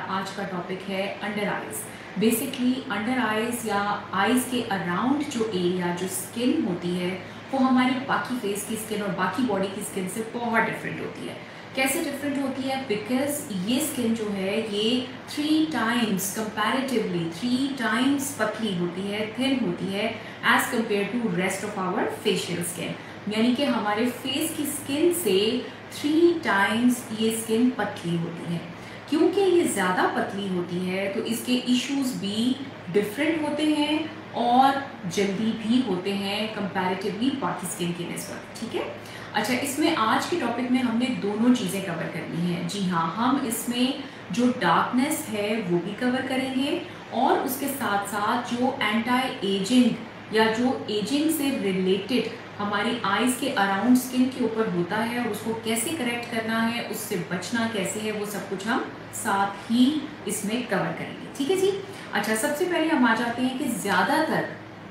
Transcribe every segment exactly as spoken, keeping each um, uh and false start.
आज का टॉपिक है under eyes. Basically under eyes या आइज के अराउंड जो एरिया जो स्किन होती है वो हमारे बाकी फेस की स्किन और बाकी बॉडी की स्किन से बहुत डिफरेंट होती है। कैसे डिफरेंट होती है? बिकॉज ये स्किन जो है ये three times comparatively three times पतली होती है, थिन होती है as compare to rest of our facial skin. यानी कि हमारे फेस की स्किन से थ्री टाइम्स ये स्किन पतली होती है। क्योंकि ये ज़्यादा पतली होती है तो इसके इश्यूज भी डिफरेंट होते हैं और जल्दी भी होते हैं कंपैरेटिवली बाकी स्किन की निस्बत। ठीक है, अच्छा, इसमें आज के टॉपिक में हमने दोनों चीज़ें कवर करनी है। जी हाँ, हम इसमें जो डार्कनेस है वो भी कवर करेंगे और उसके साथ साथ जो एंटी एजिंग या जो एजिंग से रिलेटेड हमारी आईज के अराउंड स्किन के ऊपर होता है और उसको कैसे करेक्ट करना है, उससे बचना कैसे है, वो सब कुछ हम साथ ही इसमें कवर करेंगे। ठीक है जी। अच्छा, सबसे पहले हम आ जाते हैं कि ज़्यादातर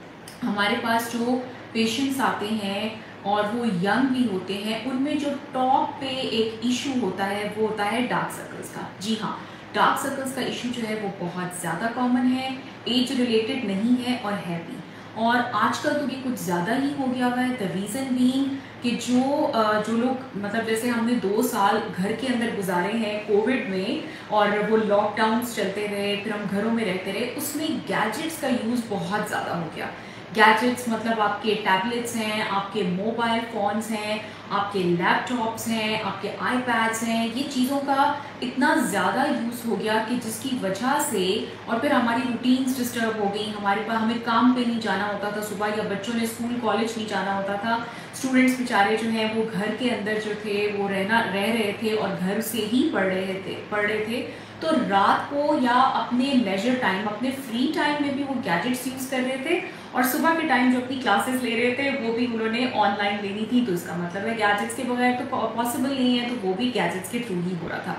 हमारे पास जो पेशेंट्स आते हैं और वो यंग भी होते हैं, उनमें जो टॉप पे एक इशू होता है वो होता है डार्क सर्कल्स का। जी हाँ, डार्क सर्कल्स का इशू जो है वो बहुत ज़्यादा कॉमन है, एज रिलेटेड नहीं है और है भी, और आजकल तो ये कुछ ज़्यादा ही हो गया हुआ है। द रीज़न बीइंग कि जो जो लोग मतलब जैसे हमने दो साल घर के अंदर गुजारे हैं कोविड में और वो लॉकडाउन्स चलते रहे, फिर हम घरों में रहते रहे, उसमें गैजेट्स का यूज़ बहुत ज़्यादा हो गया। गैजेट्स मतलब आपके टैबलेट्स हैं, आपके मोबाइल फ़ोन्स हैं, आपके लैपटॉप्स हैं, आपके आईपैड्स हैं, ये चीज़ों का इतना ज़्यादा यूज़ हो गया कि जिसकी वजह से और फिर हमारी रूटीन्स डिस्टर्ब हो गई। हमारे पास हमें काम पे नहीं जाना होता था सुबह, या बच्चों ने स्कूल कॉलेज नहीं जाना होता था। स्टूडेंट्स बेचारे जो हैं वो घर के अंदर जो थे वो रहना रह रहे थे और घर से ही पढ़ रहे थे पढ़ रहे थे तो रात को या अपने लेजर टाइम, अपने फ्री टाइम में भी वो गैजेट्स यूज़ कर रहे थे और सुबह के टाइम जो अपनी क्लासेस ले रहे थे वो भी उन्होंने ऑनलाइन लेनी थी। तो इसका मतलब है गैजेट्स के बगैर तो पॉसिबल नहीं है, तो वो भी गैजेट्स के थ्रू ही हो रहा था।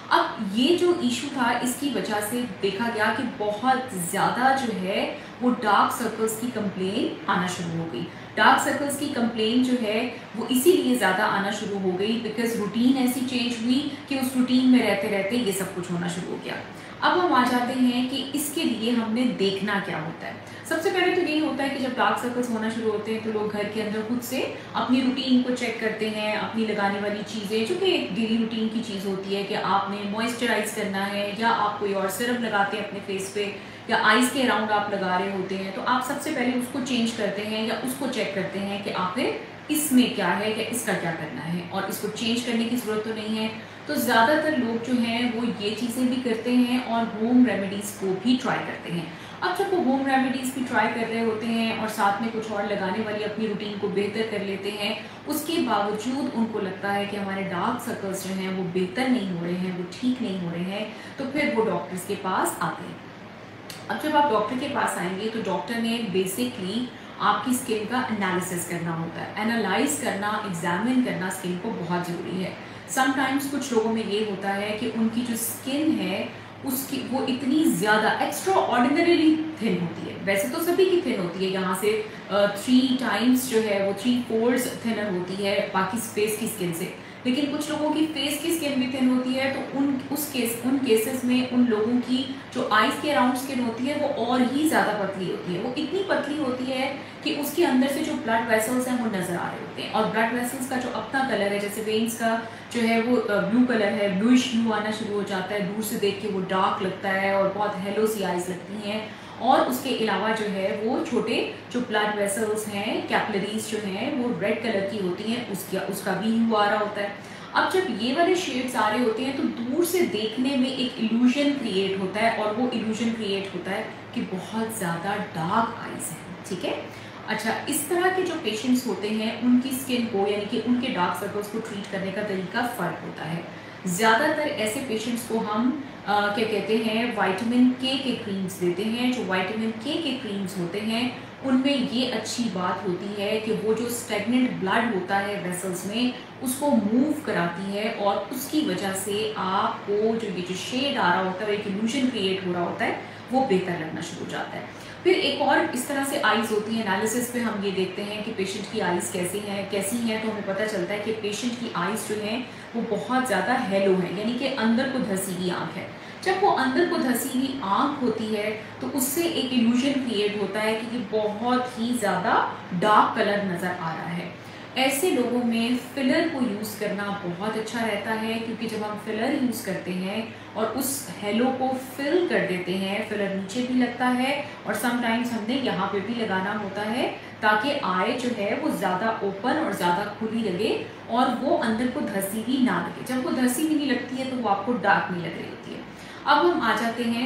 अब ये जो इशू था इसकी वजह से देखा गया कि बहुत ज़्यादा जो है वो डार्क सर्कल्स की कंप्लेन आना शुरू हो गई। डार्क सर्कल्स की कंप्लेन जो है वो इसीलिए ज़्यादा आना शुरू हो गई बिकॉज रूटीन ऐसी चेंज हुई कि उस रूटीन में रहते रहते ये सब कुछ होना शुरू हो गया। अब हम आ जाते हैं कि इसके लिए हमने देखना क्या होता है। सबसे पहले तो यही होता है कि जब डार्क सर्कल्स होना शुरू होते हैं तो लोग घर के अंदर खुद से अपनी रूटीन को चेक करते हैं, अपनी लगाने वाली चीज़ें जो कि एक डेली रूटीन की चीज़ होती है कि आपने मॉइस्चराइज करना है या आप कोई और सिरप लगाते हैं अपने फेस पे या आइज़ के अराउंड आप लगा रहे होते हैं, तो आप सबसे पहले उसको चेंज करते हैं या उसको चेक करते हैं कि आखिर इसमें क्या है या इसका क्या करना है और इसको चेंज करने की ज़रूरत तो नहीं है। तो ज़्यादातर लोग जो हैं वो ये चीज़ें भी करते हैं और होम रेमेडीज़ को भी ट्राई करते हैं। अब जब वो होम रेमेडीज़ भी ट्राई कर रहे होते हैं और साथ में कुछ और लगाने वाली अपनी रूटीन को बेहतर कर लेते हैं, उसके बावजूद उनको लगता है कि हमारे डार्क सर्कल्स जो हैं वो बेहतर नहीं हो रहे हैं, वो ठीक नहीं हो रहे हैं, तो फिर वो डॉक्टर्स के पास आते हैं। अब जब आप डॉक्टर के पास आएंगे तो डॉक्टर ने बेसिकली आपकी स्किन का एनालिसिस करना होता है। एनालाइज करना, एग्जामिन करना स्किन को बहुत ज़रूरी है। समटाइम्स कुछ लोगों में ये होता है कि उनकी जो स्किन है उसकी वो इतनी ज़्यादा एक्स्ट्रा ऑर्डिनरीली थिन होती है। वैसे तो सभी की थिन होती है, यहाँ से थ्री टाइम्स जो है वो थ्री फोल्ड्स थिनर होती है बाकी फेस की स्किन से, लेकिन कुछ लोगों की फेस की स्किन भी थिन होती है। तो उन उस केस उन केसेस में उन लोगों की जो आइज के अराउंड स्किन होती है वो और ही ज़्यादा पतली होती है। वो इतनी पतली होती है कि उसके अंदर से जो ब्लड वेसल्स हैं वो नज़र आ रहे होते हैं और ब्लड वेसल्स का जो अपना कलर है, जैसे वेन्स का जो है वो ब्लू कलर है, ब्लूइश ब्लू आना शुरू हो जाता है, दूर से देख के वो डार्क लगता है और बहुत हेलो सी आइज लगती हैं। और उसके अलावा जो है वो छोटे जो ब्लड वेसल्स हैं, कैपिलरीज जो हैं वो रेड कलर की होती हैं, उसका उसका भी ह्यू आ रहा होता है। अब जब ये वाले शेड्स आ रहे होते हैं तो दूर से देखने में एक इल्यूजन क्रिएट होता है और वो इल्यूजन क्रिएट होता है कि बहुत ज़्यादा डार्क आइज हैं। ठीक है, अच्छा, इस तरह के जो पेशेंट्स होते हैं उनकी स्किन को यानी कि उनके डार्क सर्कल्स को ट्रीट करने का तरीका फ़र्क होता है। ज़्यादातर ऐसे पेशेंट्स को हम आ, क्या कहते हैं विटामिन के के क्रीम्स देते हैं। जो विटामिन के के क्रीम्स होते हैं उनमें ये अच्छी बात होती है कि वो जो स्टेगनेंट ब्लड होता है वेसल्स में उसको मूव कराती है और उसकी वजह से आपको जो ये जो शेड आ रहा होता है, एक इल्यूजन क्रिएट हो रहा होता है, वो बेहतर लगना शुरू हो जाता है। फिर एक और इस तरह से आइज़ होती है। एनालिसिस पे हम ये देखते हैं कि पेशेंट की आइज़ कैसी हैं कैसी हैं तो हमें पता चलता है कि पेशेंट की आइज़ जो हैं वो बहुत ज़्यादा हेलो हैं, यानी कि अंदर को धसी हुई आँख है। जब वो अंदर को धसी हुई आँख होती है तो उससे एक इल्यूजन क्रिएट होता है कि ये बहुत ही ज़्यादा डार्क कलर नज़र आ रहा है। ऐसे लोगों में फिलर को यूज़ करना बहुत अच्छा रहता है, क्योंकि जब हम फिलर यूज़ करते हैं और उस हेलो को फिल कर देते हैं, फिलर नीचे भी लगता है और समटाइम्स हमने यहाँ पे भी लगाना होता है ताकि आई जो है वो ज़्यादा ओपन और ज़्यादा खुली लगे और वो अंदर को धसी हुई ना लगे। जब वो धसी हुई नहीं लगती है तो वो आपको डार्क नहीं लग रही होती है। अब हम आ जाते हैं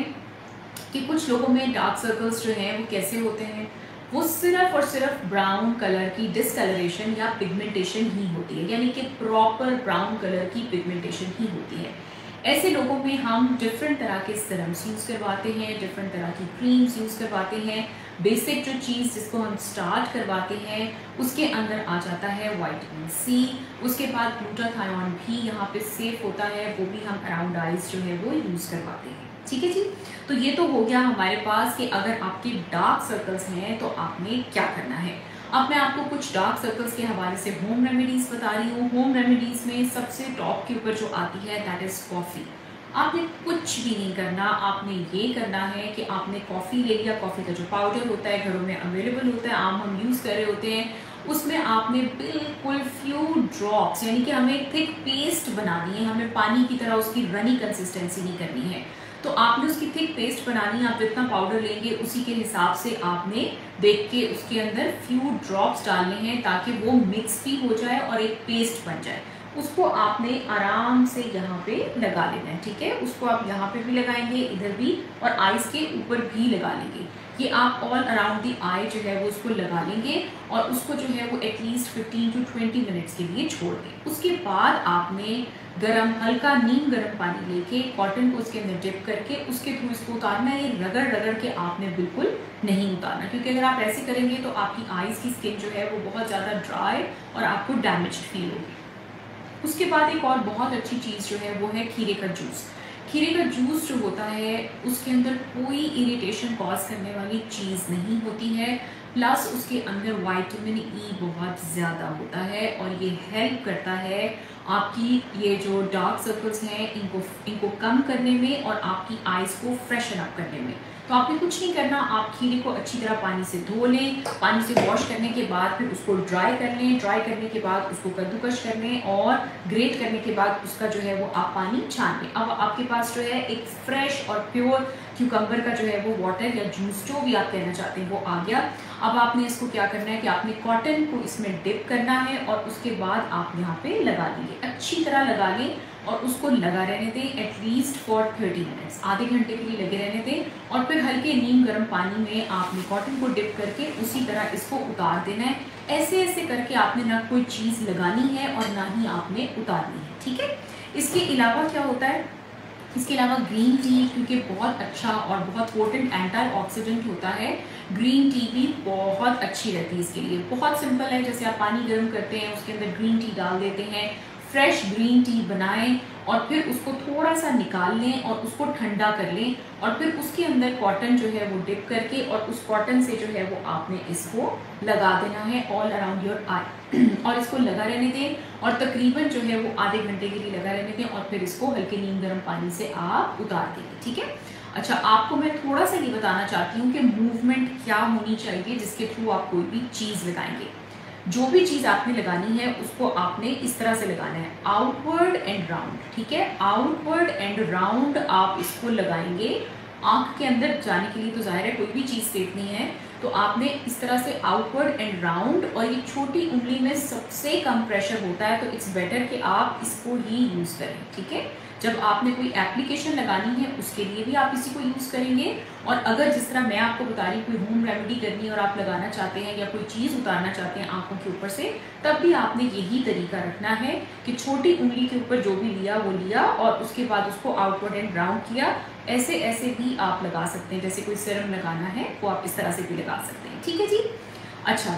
कि कुछ लोगों में डार्क सर्कल्स जो हैं वो कैसे होते हैं। वो सिर्फ और सिर्फ ब्राउन कलर की डिसकलरेशन या पिगमेंटेशन ही होती है, यानी कि प्रॉपर ब्राउन कलर की पिगमेंटेशन ही होती है। ऐसे लोगों में हम डिफरेंट तरह के सीरम्स यूज़ करवाते हैं, डिफरेंट तरह की क्रीम्स यूज़ करवाते हैं। बेसिक जो चीज़ जिसको हम स्टार्ट करवाते हैं उसके अंदर आ जाता है विटामिन सी। उसके बाद ग्लूटाथायोन भी यहाँ पे सेफ होता है, वो भी हम अराउंड आइज जो है वो यूज़ करवाते हैं। ठीक है जी, तो ये तो हो गया हमारे पास कि अगर आपके डार्क सर्कल्स हैं तो आपने क्या करना है। अब मैं आपको कुछ डार्क सर्कल्स के हवाले से होम रेमेडीज़ बता रही हूँ। होम रेमेडीज़ में सबसे टॉप के ऊपर जो आती है दैट इज़ कॉफ़ी। आपने कुछ भी नहीं करना, आपने ये करना है कि आपने कॉफ़ी ले लिया। कॉफ़ी का जो पाउडर होता है घरों में अवेलेबल होता है, आम हम यूज़ कर रहे होते हैं, उसमें आपने बिल्कुल फ्यू ड्रॉप्स, यानी कि हमें थिक पेस्ट बनानी है, हमें पानी की तरह उसकी रनी कंसिस्टेंसी नहीं करनी है। तो आपने उसकी थिक पेस्ट बनानी है। आप जितना पाउडर लेंगे उसी के हिसाब से आपने देख के उसके अंदर फ्यू ड्रॉप्स डालने हैं ताकि वो मिक्स भी हो जाए और एक पेस्ट बन जाए। उसको आपने आराम से यहाँ पे लगा लेना है। ठीक है, उसको आप यहाँ पे भी लगाएंगे, इधर भी, और आईज के ऊपर भी लगा लेंगे। ये आप ऑल अराउंड दी आई जो है वो उसको लगा लेंगे और उसको जो है वो at least fifteen to twenty minutes के लिए छोड़ दें। उसके बाद आपने गरम, हल्का नीम गरम पानी लेके कॉटन को उसके अंदर डिप करके उसके थ्रू इसको उतारना है। ये रगड़ रगड़ के आपने बिल्कुल नहीं उतारना, क्योंकि अगर आप ऐसे करेंगे तो आपकी आईज की स्किन जो है वो बहुत ज़्यादा ड्राई और आपको डैमेज फील होगी। उसके बाद एक और बहुत अच्छी चीज़ जो है वो है खीरे का जूस। खीरे का जूस जो होता है उसके अंदर कोई इरिटेशन कॉज करने वाली चीज़ नहीं होती है, प्लस उसके अंदर विटामिन ई बहुत ज़्यादा होता है और ये हेल्प करता है आपकी ये जो डार्क सर्कल्स हैं इनको इनको कम करने में और आपकी आइज़ को फ्रेशन अप करने में। तो आपने कुछ नहीं करना, आप खीरे को अच्छी तरह पानी से धो लें, पानी से वॉश करने के बाद फिर उसको ड्राई कर लें, ड्राई करने के बाद उसको कद्दूकश कर लें और ग्रेट करने के बाद उसका जो है वो आप पानी छान लें। अब आपके पास जो है एक फ्रेश और प्योर क्यूकम्बर का जो है वो वाटर या जूस, जो भी आप कहना चाहते हैं, वो आ गया। अब आपने इसको क्या करना है कि आपने कॉटन को इसमें डिप करना है और उसके बाद आप यहाँ पे लगा देंगे, अच्छी तरह लगा लें और उसको लगा रहने दें एटलीस्ट फॉर थर्टी मिनट्स, आधे घंटे के लिए लगे रहने दें। और फिर हल्के नीम गर्म पानी में आपने कॉटन को डिप करके उसी तरह इसको उतार देना है। ऐसे ऐसे करके आपने ना कोई चीज़ लगानी है और ना ही आपने उतारनी है। ठीक है, इसके अलावा क्या होता है, इसके अलावा ग्रीन टी, क्योंकि बहुत अच्छा और बहुत पोटेंट एंटीऑक्सीडेंट होता है, ग्रीन टी भी बहुत अच्छी रहती है इसके लिए। बहुत सिंपल है, जैसे आप पानी गर्म करते हैं उसके अंदर ग्रीन टी डाल देते हैं, फ्रेश ग्रीन टी बनाएं और फिर उसको थोड़ा सा निकाल लें और उसको ठंडा कर लें और फिर उसके अंदर कॉटन जो है वो डिप करके और उस कॉटन से जो है वो आपने इसको लगा देना है ऑल अराउंड योर आई और इसको लगा रहने दें और तकरीबन जो है वो आधे घंटे के लिए लगा रहने दें और फिर इसको हल्के नीम गर्म पानी से आप उतार देंगे। ठीक है, अच्छा, आपको मैं थोड़ा सा ये बताना चाहती हूँ कि मूवमेंट क्या होनी चाहिए जिसके थ्रू आप कोई भी चीज़ लगाएंगे। जो भी चीज़ आपने लगानी है उसको आपने इस तरह से लगाना है, आउटवर्ड एंड राउंड। ठीक है, आउटवर्ड एंड राउंड आप इसको लगाएंगे। आंख के अंदर जाने के लिए तो जाहिर है कोई भी चीज़ सेफ नहीं है, तो आपने इस तरह से आउटवर्ड एंड राउंड, और ये छोटी उंगली में सबसे कम प्रेशर होता है तो इट्स बेटर कि आप इसको ही यूज़ करें। ठीक है, जब आपने कोई एप्लीकेशन लगानी है उसके लिए भी आप इसी को यूज़ करेंगे, और अगर जिस तरह मैं आपको बता रही हूँ कोई होम रेमेडी करनी है और आप लगाना चाहते हैं या कोई चीज़ उतारना चाहते हैं आंखों के ऊपर से, तब भी आपने यही तरीका रखना है कि छोटी उंगली के ऊपर जो भी लिया वो लिया और उसके बाद उसको आउटवर्ड एंड राउंड किया। ऐसे ऐसे भी आप लगा सकते हैं, जैसे कोई सीरम लगाना है वो आप इस तरह से भी लगा सकते हैं। ठीक है जी, अच्छा,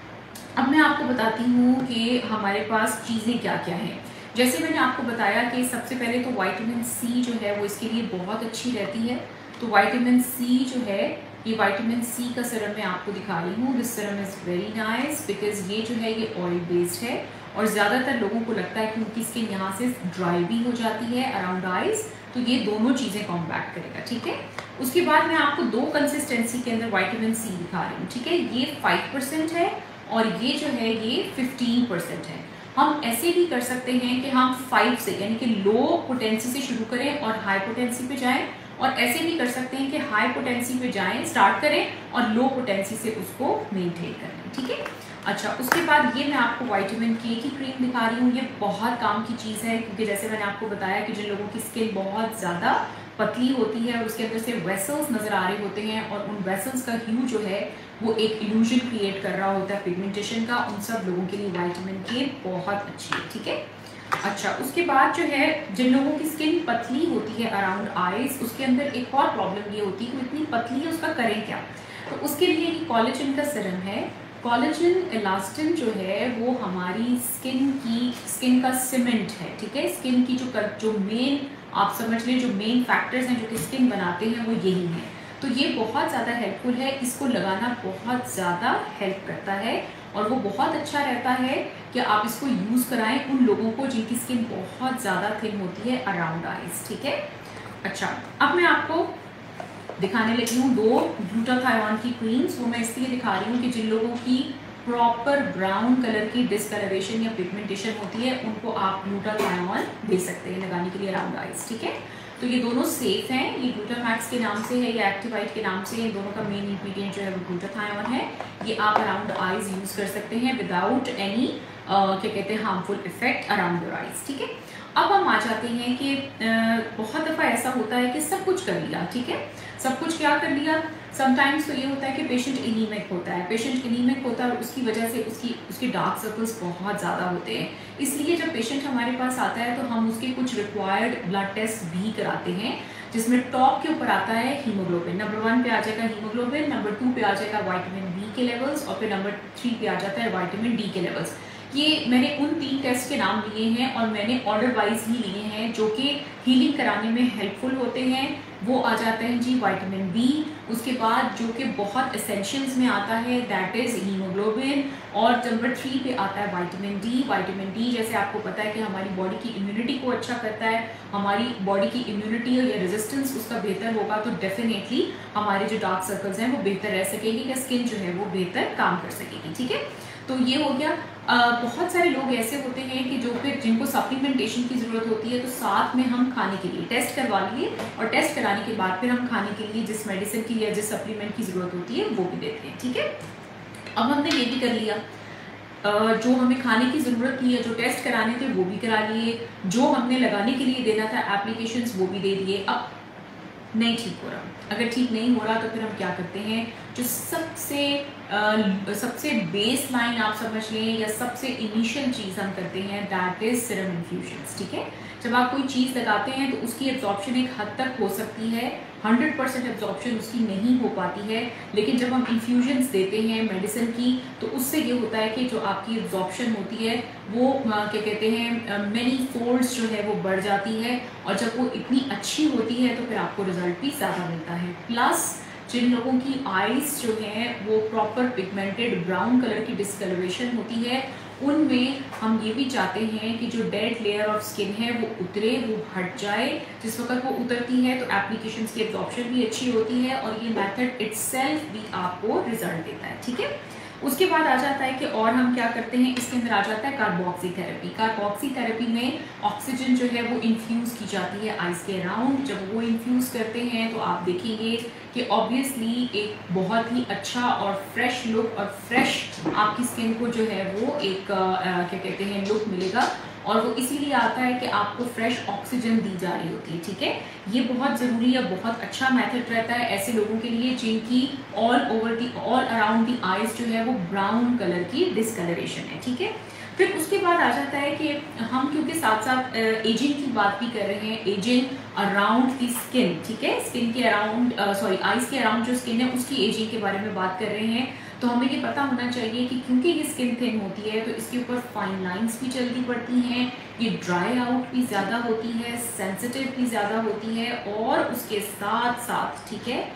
अब मैं आपको बताती हूँ कि हमारे पास चीज़ें क्या क्या हैं। जैसे मैंने आपको बताया कि सबसे पहले तो विटामिन सी जो है वो इसके लिए बहुत अच्छी रहती है। तो विटामिन सी जो है, ये विटामिन सी का सीरम मैं आपको दिखा रही हूँ। This serum is very nice because ये जो है ये ऑयल बेस्ड है और ज़्यादातर लोगों को लगता है कि उनकी स्किन यहाँ से ड्राई भी हो जाती है अराउंड आइज, तो ये दोनों चीज़ें कॉम्बैट करेगा, ठीक है। उसके बाद मैं आपको दो कंसिस्टेंसी के अंदर विटामिन सी दिखा रही हूँ, ठीक है। ये फाइव परसेंट है और ये जो है ये फिफ्टीन परसेंट है। हम ऐसे भी कर सकते हैं कि हम फाइव से यानी कि लो पोटेंसी से शुरू करें और हाई पोटेंसी पे जाएं, और ऐसे भी कर सकते हैं कि हाई पोटेंसी पे जाएं, स्टार्ट करें और लो पोटेंसी से उसको मेंटेन करें, ठीक है। अच्छा, उसके बाद ये मैं आपको विटामिन के की क्रीम दिखा रही हूँ। ये बहुत काम की चीज़ है, क्योंकि जैसे मैंने आपको बताया कि जिन लोगों की स्किन बहुत ज़्यादा पतली होती है और उसके अंदर से वेसल्स नज़र आ रहे होते हैं और उन वेसल्स का ह्यू जो है वो एक इल्यूजन क्रिएट कर रहा होता है पिगमेंटेशन का, उन सब लोगों के लिए विटामिन के बहुत अच्छी है, ठीक है। अच्छा, उसके बाद जो है जिन लोगों की स्किन पतली होती है अराउंड आईज, उसके अंदर एक और प्रॉब्लम ये होती है कि इतनी पतली है, उसका करें क्या। तो उसके लिए कॉलेजन का सीरम है। कॉलेजन इलास्टिन जो है वो हमारी स्किन की स्किन का सीमेंट है, ठीक है। स्किन की जो जो मेन आप समझ लें जो मेन फैक्टर्स हैं जो कि स्किन बनाते हैं वो यही हैं। तो ये बहुत ज़्यादा हेल्पफुल है, इसको लगाना बहुत ज़्यादा हेल्प करता है और वो बहुत अच्छा रहता है कि आप इसको यूज़ कराएं उन लोगों को जिनकी स्किन बहुत ज़्यादा थिन होती है अराउंड आईज, ठीक है। अच्छा, अब मैं आपको दिखाने लगी हूँ दो ग्लूटाथायोन की क्रीम्स। वो मैं इसलिए दिखा रही हूँ कि जिन लोगों की प्रॉपर ब्राउन कलर की डिसकलरेशन या पिगमेंटेशन होती है उनको आप ग्लूटाथायोन दे सकते हैं लगाने के लिए अराउंड आईज, ठीक है। तो ये दोनों सेफ हैं, ये ग्लूटामैक्स के नाम से है या एक्टिवाइट के नाम से, इन दोनों का मेन इंग्रेडिएंट जो है वो ग्लूटाथायोन है। ये आप अराउंड आईज यूज़ कर सकते हैं विदाउट एनी क्या कहते हैं harmful effect around your eyes, ठीक है। अब हम आ जाते हैं कि uh, बहुत दफ़ा ऐसा होता है कि सब कुछ कर लिया, ठीक है, सब कुछ क्या कर लिया। समटाइम्स तो ये होता है कि पेशेंट एनीमिक होता है, पेशेंट एनीमिक होता है और उसकी वजह से उसकी उसके डार्क सर्कल्स बहुत ज़्यादा होते हैं। इसलिए जब पेशेंट हमारे पास आता है तो हम उसके कुछ रिक्वायर्ड ब्लड टेस्ट भी कराते हैं, जिसमें टॉप के ऊपर आता है हीमोग्लोबिन। नंबर वन पे आ जाएगा हीमोग्लोबिन, नंबर टू पे आ जाएगा विटामिन बी के लेवल्स और फिर नंबर थ्री पे आ जाता है विटामिन डी के लेवल्स। ये मैंने उन तीन टेस्ट के नाम लिए हैं और मैंने ऑर्डर वाइज ही लिए हैं जो कि हीलिंग कराने में हेल्पफुल होते हैं। वो आ जाते हैं जी विटामिन बी, उसके बाद जो कि बहुत एसेंशियल्स में आता है दैट इज़ हीमोग्लोबिन, और नंबर थ्री पे आता है विटामिन डी। विटामिन डी जैसे आपको पता है कि हमारी बॉडी की इम्यूनिटी को अच्छा करता है, हमारी बॉडी की इम्यूनिटी या रेजिस्टेंस उसका बेहतर होगा तो डेफिनेटली हमारे जो डार्क सर्कल्स हैं वो बेहतर रह सकेगी या स्किन जो है वो बेहतर काम कर सकेगी, ठीक है। तो ये हो गया। आ, बहुत सारे लोग ऐसे होते हैं कि जो फिर जिनको सप्लीमेंटेशन की ज़रूरत होती है तो साथ में हम खाने के लिए टेस्ट करवा लिए और टेस्ट कराने के बाद फिर हम खाने के लिए जिस मेडिसिन की या जिस सप्लीमेंट की ज़रूरत होती है वो भी देते हैं, ठीक है। अब हमने ये भी कर लिया, जो हमें खाने की ज़रूरत थी या जो टेस्ट कराने थे वो भी करा लिए, जो हमने लगाने के लिए देना था एप्लीकेशंस वो भी दे दिए। अब नहीं ठीक हो रहा, अगर ठीक नहीं हो रहा तो फिर हम क्या करते हैं, जो सबसे आ, सबसे बेस लाइन आप समझ लें या सबसे इनिशियल चीज़ हम करते हैं दैट इज सीरम इन्फ्यूजन्स, ठीक है। जब आप कोई चीज़ लगाते हैं तो उसकी एब्जॉर्प्शन एक हद तक हो सकती है, हंड्रेड परसेंट एब्जॉर्प्शन उसकी नहीं हो पाती है, लेकिन जब हम इन्फ्यूजन्स देते हैं मेडिसिन की तो उससे ये होता है कि जो आपकी एब्जॉर्प्शन होती है वो क्या कहते हैं मैनी फोल्ड्स जो है वो बढ़ जाती है, और जब वो इतनी अच्छी होती है तो फिर आपको रिजल्ट भी ज़्यादा मिलता है। प्लस जिन लोगों की आईज जो हैं वो प्रॉपर पिगमेंटेड ब्राउन कलर की डिस्कलरेशन होती है उनमें हम ये भी चाहते हैं कि जो डेड लेयर ऑफ स्किन है वो उतरे, वो हट जाए। जिस वक्त वो उतरती है तो एप्लीकेशंस की एब्जॉर्प्शन भी अच्छी होती है और ये मेथड इटसेल्फ भी आपको रिजल्ट देता है, ठीक है। उसके बाद आ जाता है कि और हम क्या करते हैं, इसके अंदर आ जाता है कार्बोक्सी थेरेपी। कार्बोक्सी थेरेपी में ऑक्सीजन जो है वो इन्फ्यूज़ की जाती है आइस के अराउंड। जब वो इन्फ्यूज़ करते हैं तो आप देखेंगे कि ऑब्वियसली एक बहुत ही अच्छा और फ्रेश लुक और फ्रेश आपकी स्किन को जो है वो एक आ, क्या कहते हैं लुक मिलेगा, और वो इसीलिए आता है कि आपको फ्रेश ऑक्सीजन दी जा रही होती है, ठीक है। ये बहुत ज़रूरी है, बहुत अच्छा मेथड रहता है ऐसे लोगों के लिए जिनकी all over the all around the eyes जो है वो ब्राउन कलर की डिस्कलरेशन है, ठीक है। फिर उसके बाद आ जाता है कि हम क्योंकि साथ साथ एजिंग की बात भी कर रहे हैं, एजिंग अराउंड दी स्किन, ठीक है, स्किन के अराउंड सॉरी आइज के अराउंड जो स्किन है उसकी एजिंग के बारे में बात कर रहे हैं, तो हमें ये पता होना चाहिए कि क्योंकि ये स्किन थिन होती है तो इसके ऊपर फाइन लाइंस भी जल्दी पड़ती हैं, ये ड्राई आउट भी ज़्यादा होती है, सेंसिटिव भी ज़्यादा होती है, और उसके साथ साथ ठीक है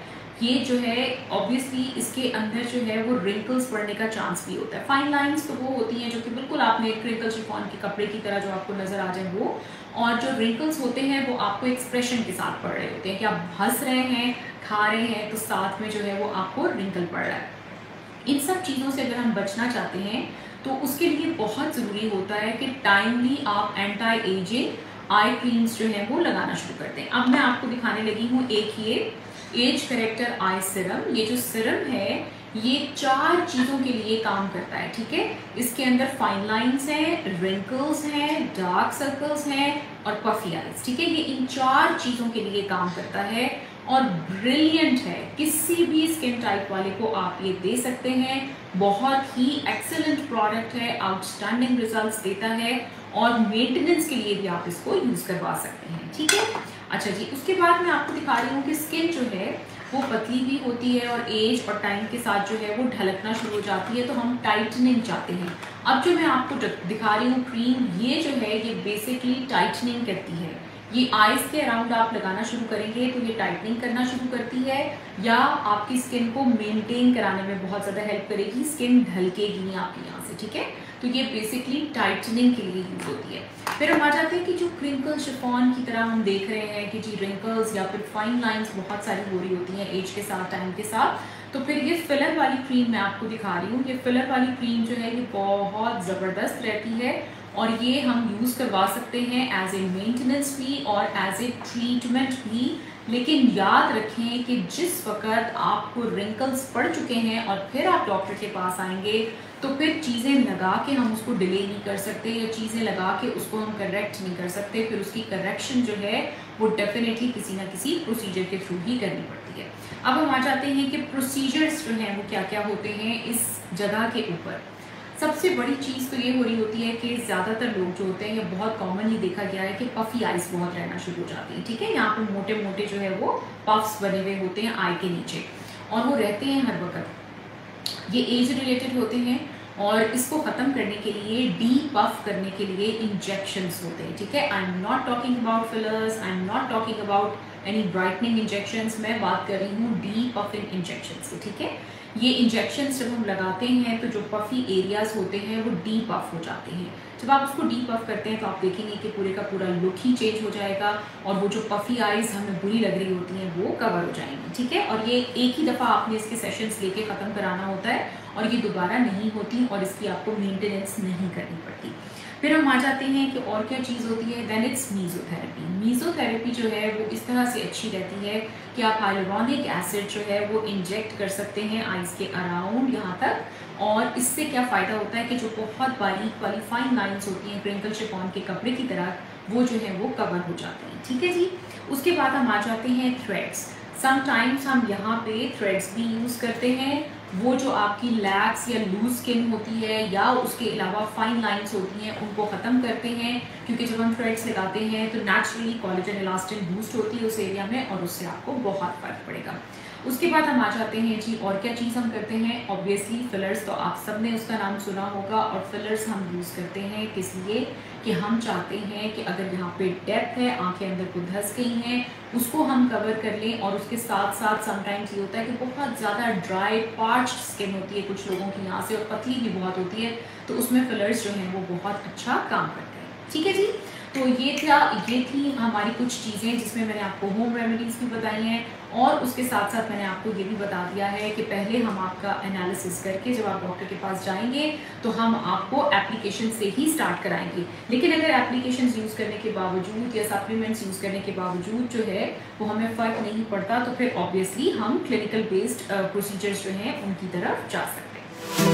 ये जो है ऑब्वियसली इसके अंदर जो है वो रिंकल्स पड़ने का चांस भी होता है। फाइन लाइंस तो वो होती हैं जो कि बिल्कुल आपने क्रिंकल शिफॉन के कपड़े की तरह जो आपको नजर आ जाए वो, और जो रिंकल्स होते हैं वो आपको एक्सप्रेशन के साथ पड़ रहे होते हैं कि आप हंस रहे हैं, खा रहे हैं, तो साथ में जो है वो आपको रिंकल पड़ रहा है। इन सब चीज़ों से अगर हम बचना चाहते हैं तो उसके लिए बहुत ज़रूरी होता है कि टाइमली आप एंटी एजिंग आई क्रीम्स जो है वो लगाना शुरू करते हैं। अब मैं आपको दिखाने लगी हूँ एक ये एज करेक्टर आई सिरम। ये जो सिरम है ये चार चीज़ों के लिए काम करता है, ठीक है। इसके अंदर फाइन लाइंस हैं, रिंकल्स हैं, डार्क सर्कल्स हैं और पफी आइज, ठीक है। ये इन चार चीज़ों के लिए काम करता है और ब्रिलियंट है। किसी भी स्किन टाइप वाले को आप ये दे सकते हैं। बहुत ही एक्सेलेंट प्रोडक्ट है, आउटस्टैंडिंग रिजल्ट्स देता है और मेंटेनेंस के लिए भी आप इसको यूज़ करवा सकते हैं, ठीक है। अच्छा जी, उसके बाद मैं आपको दिखा रही हूँ कि स्किन जो है वो पतली भी होती है और एज और टाइम के साथ जो है वो ढलकना शुरू हो जाती है, तो हम टाइटनिंग चाहते हैं। अब जो मैं आपको दिखा रही हूँ क्रीम, ये जो है ये बेसिकली टाइटनिंग करती है। ये आईज के अराउंड आप लगाना शुरू करेंगे तो ये टाइटनिंग करना शुरू करती है या आपकी स्किन को मेंटेन कराने में बहुत ज़्यादा हेल्प करेगी, स्किन ढलकेगी नहीं आपकी यहाँ से, ठीक है। तो ये बेसिकली टाइटनिंग के लिए यूज होती है। फिर हम आ जाते हैं कि जो क्रिंकल शिफॉन की तरह हम देख रहे हैं कि जी रिंकल्स या फिर फाइन लाइंस बहुत सारी हो रही होती हैं एज के साथ, टाइम के साथ, तो फिर ये फिलर वाली क्रीम मैं आपको दिखा रही हूँ। ये फिलर वाली क्रीम जो है ये बहुत ज़बरदस्त रहती है और ये हम यूज़ करवा सकते हैं एज ए मेंटेनेंस भी और एज ए ट्रीटमेंट भी। लेकिन याद रखें कि जिस वक्त आपको रिंकल्स पड़ चुके हैं और फिर आप डॉक्टर के पास आएंगे तो फिर चीज़ें लगा के हम उसको डिले नहीं कर सकते या चीज़ें लगा के उसको हम करेक्ट नहीं कर सकते। फिर उसकी करेक्शन जो है वो डेफिनेटली किसी ना किसी प्रोसीजर के थ्रू ही करनी पड़ती है। अब हम आ जाते हैं कि प्रोसीजर्स जो हैं वो क्या क्या होते हैं इस जगह के ऊपर। सबसे बड़ी चीज़ तो ये हो रही होती है कि ज़्यादातर लोग जो होते हैं ये बहुत कॉमनली देखा गया है कि पफी आइज बहुत रहना शुरू हो जाती है, ठीक है। यहाँ पर मोटे मोटे जो है वो पफ्स बने हुए होते हैं आई के नीचे और वो रहते हैं हर वक्त। ये एज रिलेटेड होते हैं और इसको ख़त्म करने के लिए डी पफ करने के लिए इंजेक्शंस होते हैं, ठीक है। I am not talking about fillers, I am not talking about any brightening injections, मैं बात कर रही हूँ डी पफिंग इंजेक्शंस की, ठीक है। ये इंजेक्शंस जब हम लगाते हैं तो जो पफी एरियाज होते हैं वो डी पफ हो जाते हैं। जब आप उसको डी पफ करते हैं तो आप देखेंगे कि पूरे का पूरा लुक ही चेंज हो जाएगा और वो जो पफी आइज हमें बुरी लग रही होती हैं वो कवर हो जाएंगी, ठीक है। और ये एक ही दफ़ा आपने इसके सेशंस लेके ख़त्म कराना होता है और ये दोबारा नहीं होती और इसकी आपको मेंटेनेंस नहीं करनी पड़ती। फिर हम आ जाते हैं कि और क्या चीज़ होती है, देन इट्स मीज़ोथेरेपी। मीज़ोथेरेपी जो है वो इस तरह से अच्छी रहती है कि आप हाइलुरोनिक एसिड जो है वो इंजेक्ट कर सकते हैं आइज़ के अराउंड यहाँ तक, और इससे क्या फ़ायदा होता है कि जो बहुत बारीक वाली फाइन लाइंस होती हैं क्रिंकल शिफॉन के कपड़े की तरह वो जो है वो कवर हो जाते हैं, ठीक है जी। उसके बाद हम आ जाते हैं थ्रेड्स। समटाइम्स हम यहाँ पे थ्रेड्स भी यूज़ करते हैं। वो जो आपकी लैक्स या लूज स्किन होती है या उसके अलावा फाइन लाइंस होती हैं उनको ख़त्म करते हैं, क्योंकि जब हम थ्रेड्स लगाते हैं तो नेचुरली कोलेजन इलास्टिन बूस्ट होती है उस एरिया में और उससे आपको बहुत फ़र्क पड़ेगा। उसके बाद हम आ जाते हैं जी और क्या चीज़ हम करते हैं, ऑब्वियसली फिलर्स, तो आप सब ने उसका नाम सुना होगा। और फिलर्स हम यूज़ करते हैं किस लिए कि हम चाहते हैं कि अगर यहाँ पे डेप्थ है, आंखें अंदर को धंस गई हैं, उसको हम कवर कर लें। और उसके साथ साथ समटाइम्स ये होता है कि बहुत ज़्यादा ड्राई पार्च्ड स्किन होती है कुछ लोगों की यहाँ से और पतली भी बहुत होती है, तो उसमें फिलर्स जो हैं वो बहुत अच्छा काम करते हैं, ठीक है जी। तो ये था ये थी हमारी कुछ चीज़ें जिसमें मैंने आपको होम रेमेडीज़ भी बताई हैं और उसके साथ साथ मैंने आपको ये भी बता दिया है कि पहले हम आपका एनालिसिस करके जब आप डॉक्टर के पास जाएंगे तो हम आपको एप्लीकेशन से ही स्टार्ट कराएंगे। लेकिन अगर एप्लीकेशन यूज़ करने के बावजूद या सप्लीमेंट्स यूज़ करने के बावजूद जो है वो हमें फ़र्क नहीं पड़ता तो फिर ऑब्वियसली हम क्लिनिकल बेस्ड प्रोसीजर्स जो हैं उनकी तरफ जा सकते हैं।